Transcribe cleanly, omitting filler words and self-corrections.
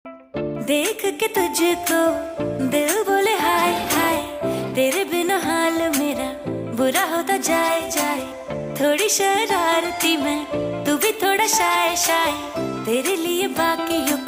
देख के तुझको दिल बोले हाय हाय, तेरे बिना हाल मेरा बुरा होता जाए जाए। थोड़ी शरारती मैं, तू भी थोड़ा शाय शाय, तेरे लिए बाकियों